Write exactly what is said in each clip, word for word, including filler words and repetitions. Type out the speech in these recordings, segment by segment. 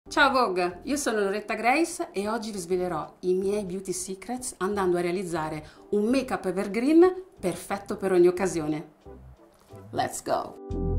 Ciao Vogue, io sono Loretta Grace e oggi vi svelerò i miei beauty secrets andando a realizzare un make-up evergreen perfetto per ogni occasione. Let's go!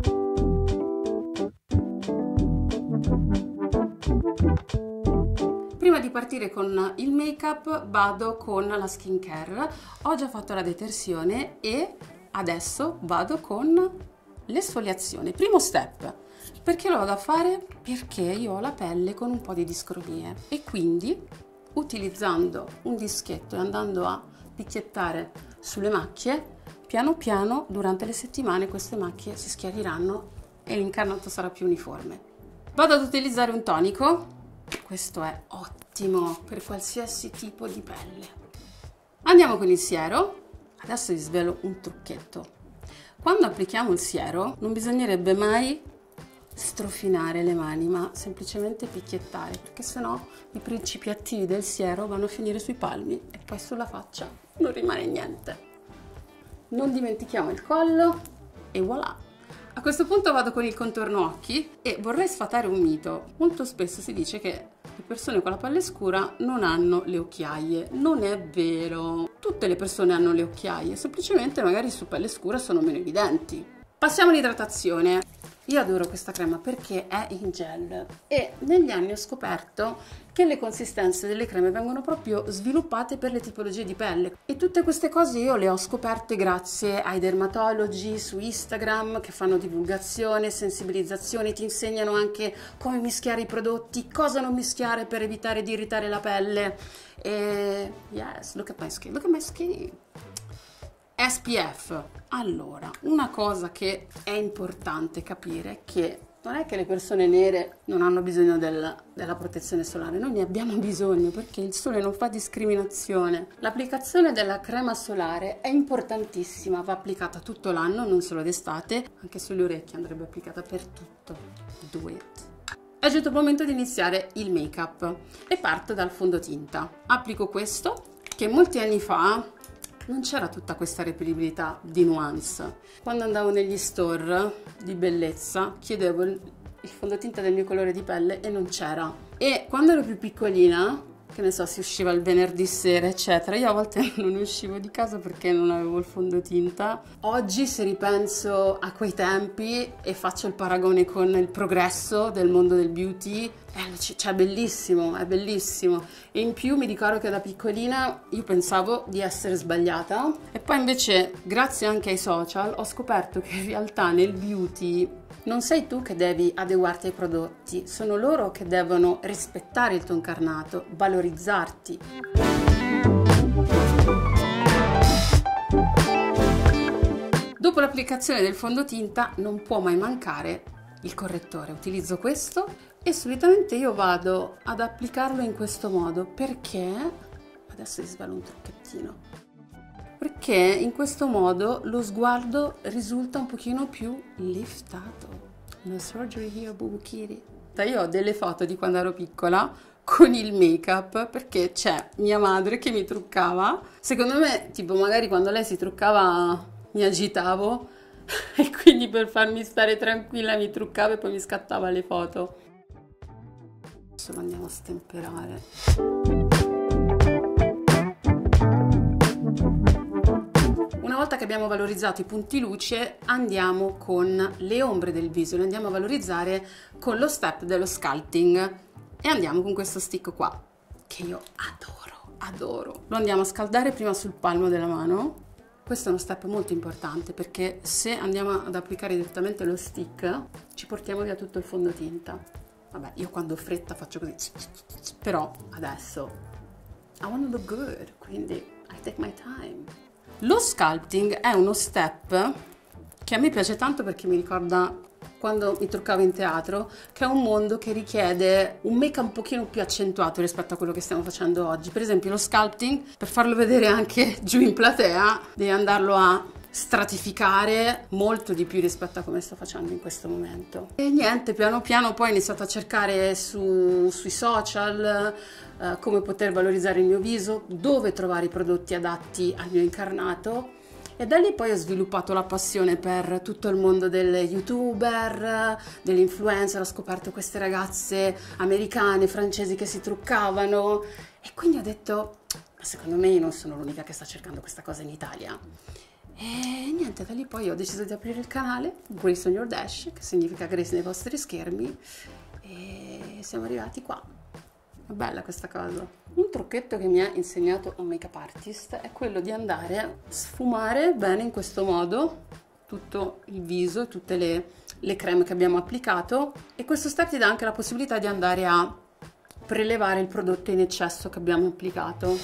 Prima di partire con il make-up vado con la skincare. Ho già fatto la detersione e adesso vado con l'esfoliazione. Primo step. Perché lo vado a fare? Perché io ho la pelle con un po' di discromie e quindi utilizzando un dischetto e andando a picchiettare sulle macchie, piano piano durante le settimane queste macchie si schiariranno e l'incarnato sarà più uniforme. Vado ad utilizzare un tonico, questo è ottimo per qualsiasi tipo di pelle. Andiamo con il siero, adesso vi svelo un trucchetto. Quando applichiamo il siero non bisognerebbe mai strofinare le mani, ma semplicemente picchiettare, perché sennò i principi attivi del siero vanno a finire sui palmi e poi sulla faccia non rimane niente. Non dimentichiamo il collo e voilà! A questo punto vado con il contorno occhi e vorrei sfatare un mito. Molto spesso si dice che le persone con la pelle scura non hanno le occhiaie. Non è vero! Tutte le persone hanno le occhiaie, semplicemente magari su pelle scura sono meno evidenti. Passiamo all'idratazione. Io adoro questa crema perché è in gel e negli anni ho scoperto che le consistenze delle creme vengono proprio sviluppate per le tipologie di pelle e tutte queste cose io le ho scoperte grazie ai dermatologi su Instagram che fanno divulgazione, sensibilizzazione, ti insegnano anche come mischiare i prodotti, cosa non mischiare per evitare di irritare la pelle e yes, look at my skin, look at my skin. S P F. Allora, una cosa che è importante capire è che non è che le persone nere non hanno bisogno del, della protezione solare, noi ne abbiamo bisogno perché il sole non fa discriminazione. L'applicazione della crema solare è importantissima, va applicata tutto l'anno, non solo d'estate, anche sulle orecchie andrebbe applicata per tutto. Do it. È giunto il momento di iniziare il make-up e parto dal fondotinta. Applico questo che molti anni fa non c'era tutta questa reperibilità di nuance. Quando andavo negli store di bellezza chiedevo il, il fondotinta del mio colore di pelle e non c'era. E quando ero più piccolina, che ne so, si usciva il venerdì sera eccetera, io a volte non uscivo di casa perché non avevo il fondotinta. Oggi se ripenso a quei tempi e faccio il paragone con il progresso del mondo del beauty, eh, cioè è bellissimo, è bellissimo. E in più mi ricordo che da piccolina io pensavo di essere sbagliata e poi invece grazie anche ai social ho scoperto che in realtà nel beauty non sei tu che devi adeguarti ai prodotti, sono loro che devono rispettare il tuo incarnato, valorizzarti. Dopo l'applicazione del fondotinta non può mai mancare il correttore. Utilizzo questo e solitamente io vado ad applicarlo in questo modo perché, adesso vi svelo un trucchettino, perché in questo modo lo sguardo risulta un pochino più liftato. No surgery here, Bubu Kitty. Io ho delle foto di quando ero piccola con il make-up perché c'è mia madre che mi truccava. Secondo me, tipo magari quando lei si truccava mi agitavo e quindi per farmi stare tranquilla mi truccava e poi mi scattava le foto. Adesso lo andiamo a stemperare. Una volta che abbiamo valorizzato i punti luce andiamo con le ombre del viso, le andiamo a valorizzare con lo step dello sculpting e andiamo con questo stick qua che io adoro, adoro. Lo andiamo a scaldare prima sul palmo della mano. Questo è uno step molto importante perché se andiamo ad applicare direttamente lo stick ci portiamo via tutto il fondotinta. Vabbè, io quando ho fretta faccio così, però adesso I want to look good, quindi I take my time. Lo sculpting è uno step che a me piace tanto perché mi ricorda quando mi truccavo in teatro, che è un mondo che richiede un make-up un pochino più accentuato rispetto a quello che stiamo facendo oggi. Per esempio lo sculpting, per farlo vedere anche giù in platea, devi andarlo a stratificare molto di più rispetto a come sto facendo in questo momento. E niente, piano piano poi ho iniziato a cercare su, sui social uh, come poter valorizzare il mio viso, dove trovare i prodotti adatti al mio incarnato E da lì poi ho sviluppato la passione per tutto il mondo delle youtuber, delle influencer, ho scoperto queste ragazze americane, francesi che si truccavano e quindi ho detto, ma secondo me io non sono l'unica che sta cercando questa cosa in Italia. E niente, da lì poi ho deciso di aprire il canale Grace on Your Dash, che significa Grace nei vostri schermi, e siamo arrivati qua. È bella questa cosa. Un trucchetto che mi ha insegnato un make-up artist è quello di andare a sfumare bene in questo modo tutto il viso, tutte le, le creme che abbiamo applicato, e questo step ti dà anche la possibilità di andare a prelevare il prodotto in eccesso che abbiamo applicato.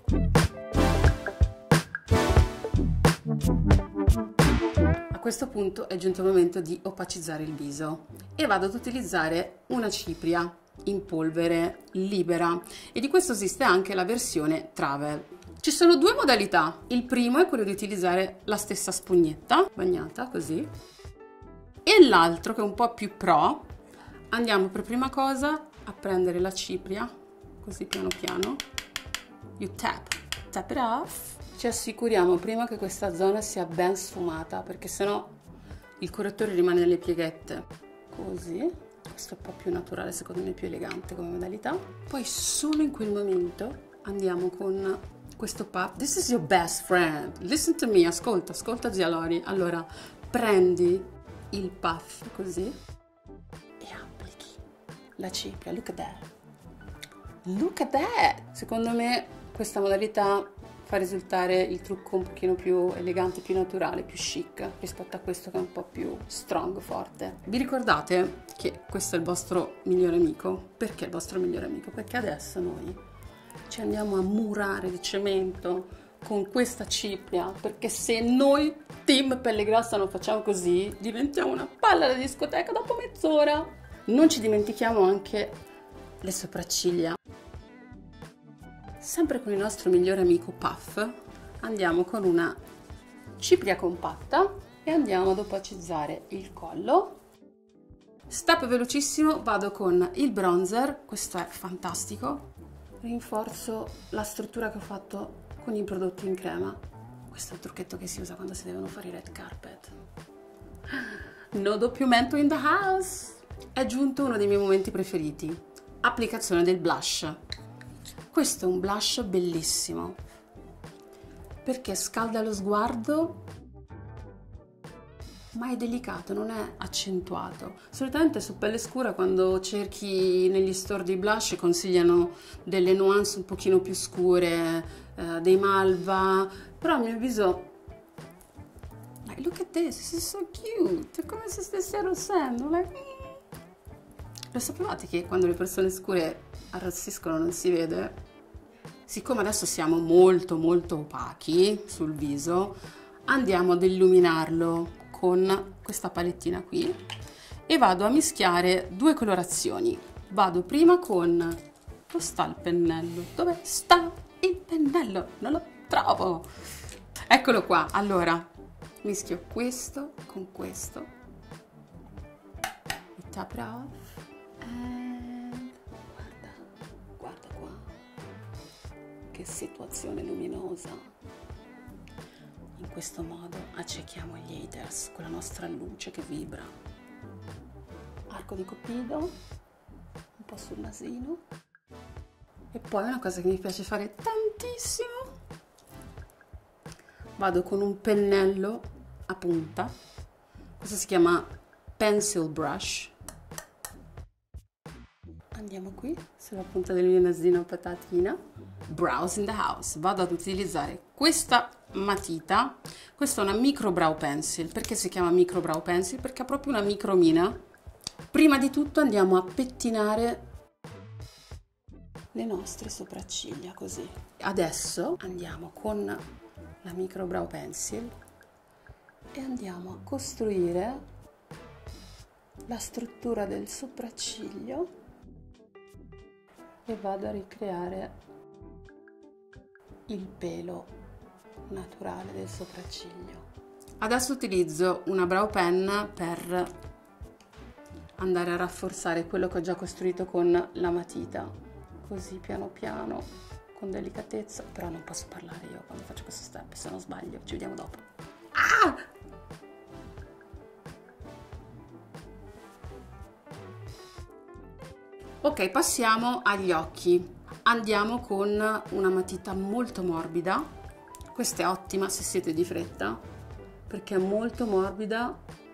A questo punto è giunto il momento di opacizzare il viso e vado ad utilizzare una cipria in polvere libera, e di questo esiste anche la versione travel. Ci sono due modalità. Il primo è quello di utilizzare la stessa spugnetta bagnata così, e l'altro, che è un po' più pro, andiamo per prima cosa a prendere la cipria così piano piano, you tap tap it off, ci assicuriamo prima che questa zona sia ben sfumata, perché sennò il correttore rimane nelle pieghette. Così, questo è un po' più naturale, secondo me più elegante come modalità. Poi solo in quel momento andiamo con questo puff. This is your best friend, listen to me, ascolta, ascolta zia Lori. Allora, prendi il puff così e applichi la cipria, look at that, look at that. Secondo me questa modalità fa risultare il trucco un pochino più elegante, più naturale, più chic rispetto a questo che è un po' più strong, forte. Vi ricordate che questo è il vostro migliore amico? Perché il vostro migliore amico? Perché adesso noi ci andiamo a murare di cemento con questa cipria, perché se noi team pelle grassa non facciamo così, diventiamo una palla da discoteca dopo mezz'ora. Non ci dimentichiamo anche le sopracciglia. Sempre con il nostro migliore amico Puff andiamo con una cipria compatta e andiamo ad opacizzare il collo. Step velocissimo, vado con il bronzer, questo è fantastico, rinforzo la struttura che ho fatto con i prodotti in crema. Questo è il trucchetto che si usa quando si devono fare i red carpet. No doppio mento in the house! È giunto uno dei miei momenti preferiti, applicazione del blush. Questo è un blush bellissimo perché scalda lo sguardo, ma è delicato, non è accentuato. Solitamente su pelle scura, quando cerchi negli store di blush, consigliano delle nuance un pochino più scure, eh, dei malva, però a mio avviso, like, look at this, this is so cute, è come se stessi arrossendo. Like, mm. Lo sapevate che quando le persone scure arrossiscono non si vede? Siccome adesso siamo molto molto opachi sul viso, andiamo ad illuminarlo con questa palettina qui e vado a mischiare due colorazioni. Vado prima con... dove sta il pennello? Dove sta il pennello? Non lo trovo! Eccolo qua. Allora, mischio questo con questo. E tap it off. And... guarda, guarda qua. Che situazione luminosa. In questo modo accechiamo gli haters con la nostra luce che vibra. Arco di Cupido, un po' sul nasino. E poi una cosa che mi piace fare tantissimo, vado con un pennello a punta, questo si chiama pencil brush. Andiamo qui sulla punta del mio nasino patatina, brows in the house. Vado ad utilizzare questa matita, questa è una micro brow pencil. Perché si chiama micro brow pencil? Perché ha proprio una micromina. Prima di tutto andiamo a pettinare le nostre sopracciglia così. Adesso andiamo con la micro brow pencil e andiamo a costruire la struttura del sopracciglio e vado a ricreare il pelo naturale del sopracciglio. Adesso utilizzo una brow pen per andare a rafforzare quello che ho già costruito con la matita, così piano piano, con delicatezza. Però non posso parlare io quando faccio questo step, se no sbaglio. Ci vediamo dopo. Ah! Ok, passiamo agli occhi. Andiamo con una matita molto morbida. Questa è ottima se siete di fretta, perché è molto morbida.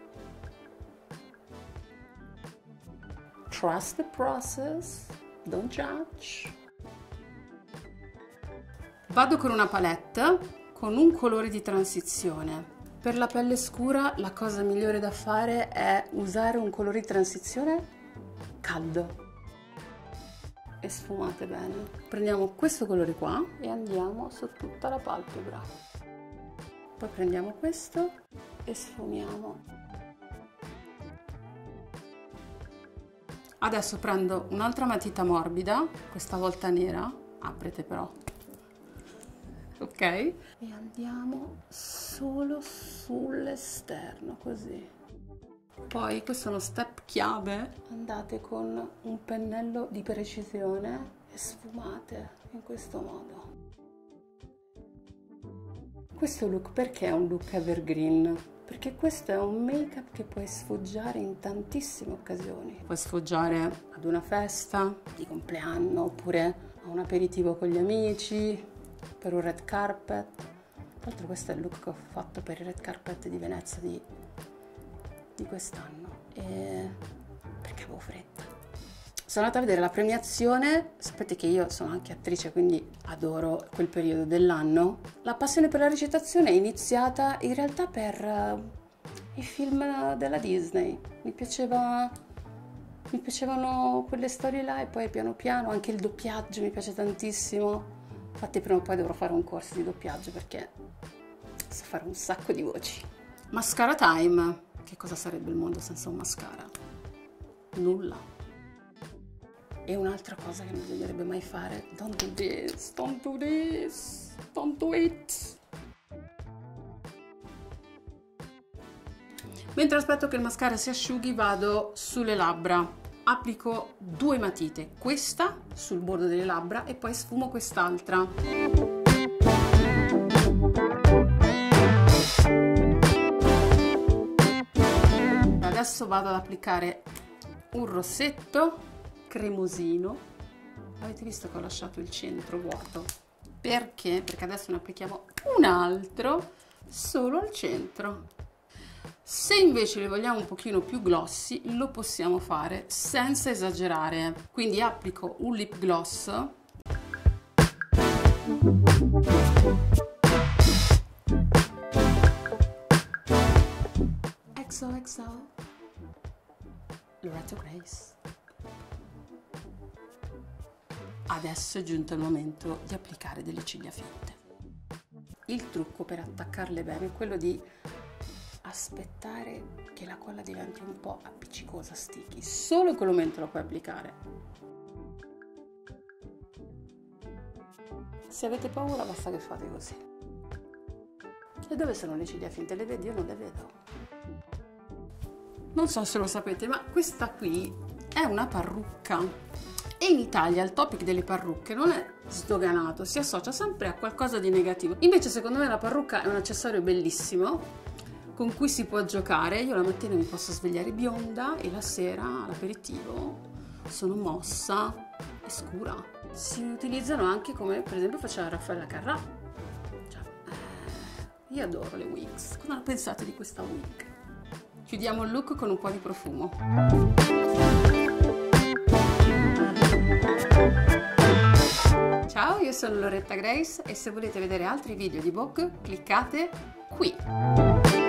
Trust the process, don't judge. Vado con una palette con un colore di transizione. Per la pelle scura la cosa migliore da fare è usare un colore di transizione caldo. E sfumate bene. Prendiamo questo colore qua e andiamo su tutta la palpebra. Poi prendiamo questo e sfumiamo. Adesso prendo un'altra matita morbida, questa volta nera, aprete però, ok? E andiamo solo sull'esterno, così. Poi, questo è uno step chiave, andate con un pennello di precisione e sfumate in questo modo. Questo look perché è un look evergreen? Perché questo è un make-up che puoi sfoggiare in tantissime occasioni. Puoi sfoggiare ad una festa di compleanno, oppure a un aperitivo con gli amici, per un red carpet. Tra l'altro questo è il look che ho fatto per il red carpet di Venezia di, di quest'anno, e perché avevo fretta. Sono andata a vedere la premiazione. Sapete che io sono anche attrice, quindi adoro quel periodo dell'anno. La passione per la recitazione è iniziata in realtà per uh, i film della Disney. Mi piaceva, mi piacevano quelle storie là, e poi piano piano anche il doppiaggio mi piace tantissimo. Infatti prima o poi dovrò fare un corso di doppiaggio, perché so fare un sacco di voci. Mascara time. Che cosa sarebbe il mondo senza un mascara? Nulla. E un'altra cosa che non bisognerebbe mai fare: don't do this, don't do this, don't do it. Mentre aspetto che il mascara si asciughi, vado sulle labbra. Applico due matite, questa sul bordo delle labbra e poi sfumo quest'altra. Adesso vado ad applicare un rossetto cremosino. Avete visto che ho lasciato il centro vuoto? Perché? Perché adesso ne applichiamo un altro solo al centro. Se invece li vogliamo un pochino più glossy, lo possiamo fare senza esagerare. Quindi applico un lip gloss. X O X O Loretto Grace. Adesso è giunto il momento di applicare delle ciglia finte. Il trucco per attaccarle bene è quello di aspettare che la colla diventi un po' appiccicosa, sticky. Solo in quel momento lo puoi applicare. Se avete paura basta che fate così. E dove sono le ciglia finte? Le vedi? Io non le vedo. Non so se lo sapete, ma questa qui è una parrucca. E in Italia il topic delle parrucche non è sdoganato, si associa sempre a qualcosa di negativo. Invece secondo me la parrucca è un accessorio bellissimo con cui si può giocare. Io la mattina mi posso svegliare bionda e la sera all'aperitivo sono mossa e scura. Si utilizzano anche come per esempio faceva Raffaella Carrà. Cioè, eh, io adoro le wigs. Cosa pensate di questa wig? Chiudiamo il look con un po' di profumo. Ciao, io sono Loretta Grace e se volete vedere altri video di Vogue cliccate qui.